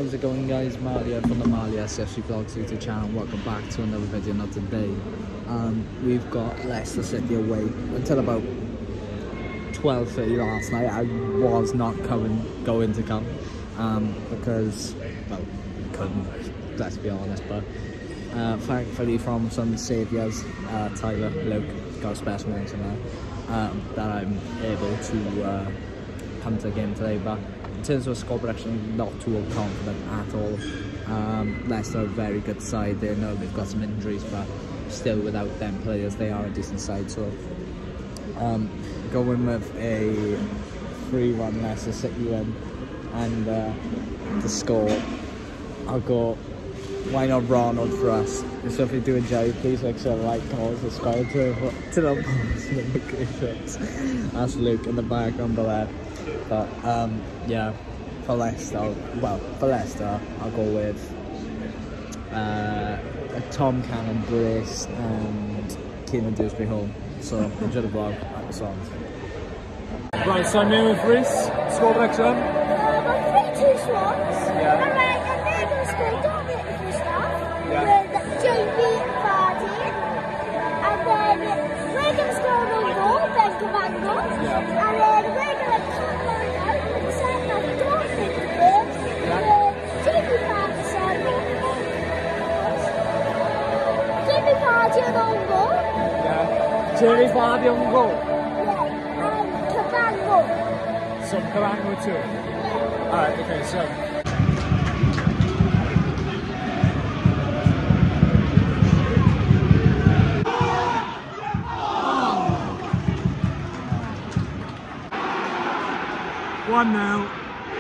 How's it going, guys? Malia from the Malia SFC Vlogs YouTube channel. Welcome back to another video. Not today. We've got Leicester City away until about 12:30 last night. I was not going to come because, well, couldn't, let's be honest, but thankfully from some saviours, Tyler, Luke, got a special mention there, that I'm able to come to the game today. But in terms of score prediction, not too confident at all. Leicester are a very good side. They know they've got some injuries, but still without them players, they are a decent side. So going with a 3-1 Leicester City win, and the score, I'll go, why not Ronald for us? So if you do enjoy, please make sure to like, comment, subscribe to the post notifications. That's Luke in the background below. But yeah, for Leicester, I'll go with a Tom Cannon brace and Keenan Dewsbury home. So enjoy the vlog. Right, so I'm here with Reese. Score prediction? 3-2 Swans. Yeah. And they're going to score, don't they, if we start? Yeah. With JB and Vardy. And then we're going to score an own goal, Ben Cavango. Yeah. And then we're going to come on out with the second half. Don't think the game. JB Vardy said, JB Vardy an own goal. Yeah. Jamie Vardy on goal. Yeah. And Cavango. Some Cavango too. Alright, okay, so. One now.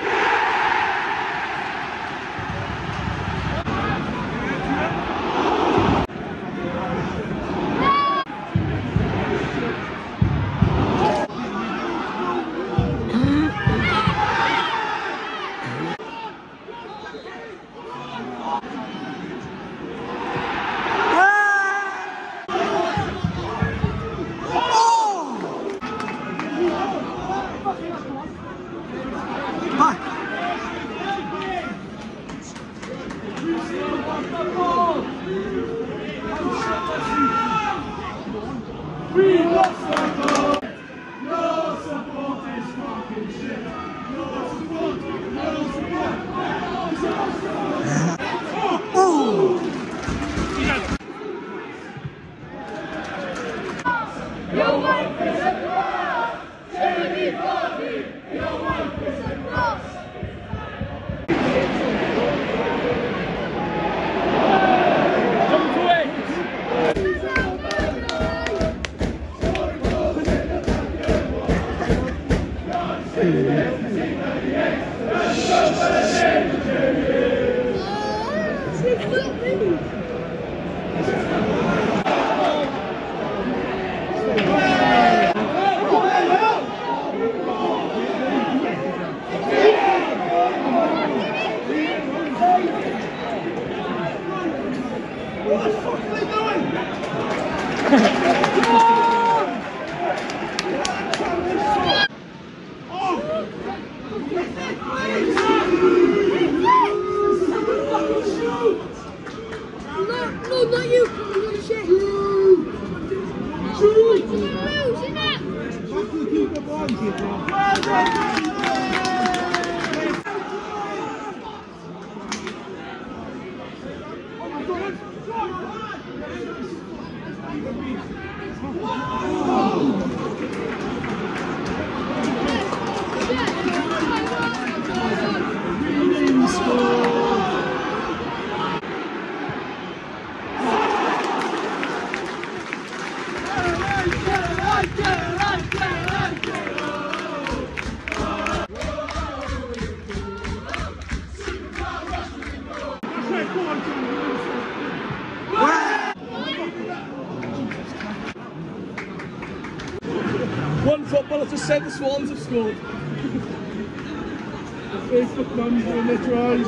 We lost the goal. Your support is fucking shit. Your support. Your wife is a cross. Jamie Vardy. Your wife is a cross. What the fuck are they doing? No, not you. You're shit. Shoot! Isn't it? Back to the keeper, boy. One footballer just said the Swans have scored. The Facebook man's doing their tries.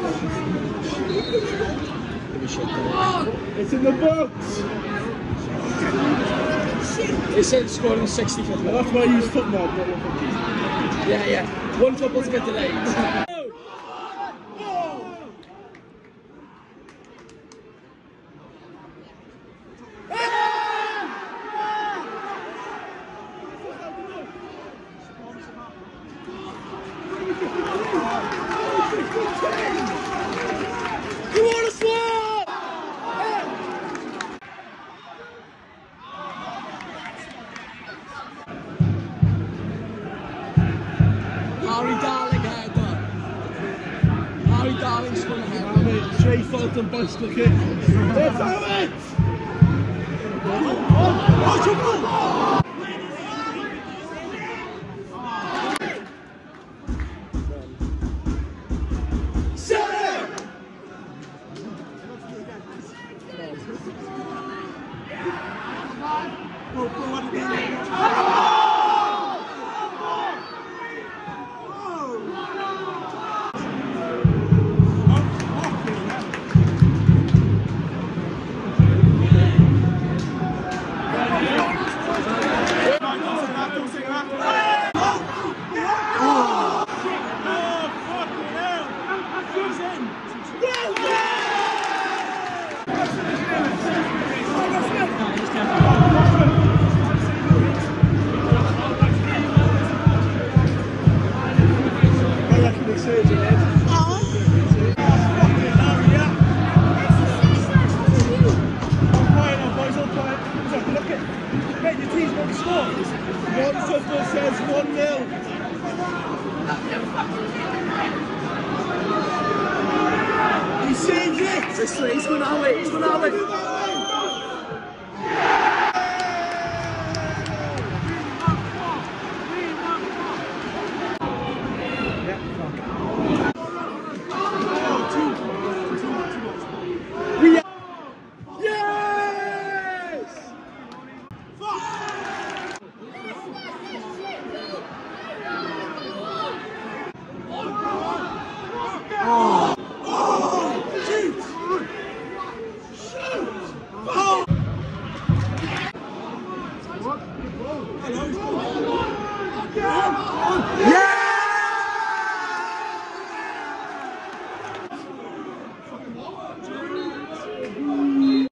It's in the box. They said it's scored in the 65th. Well, that's why I use football. Yeah. One football's a bit delayed. Trey Fulton bicycle kick. It's out! Oh, says 1-0. He sees it! He's going that way, he's going that way! Yeah!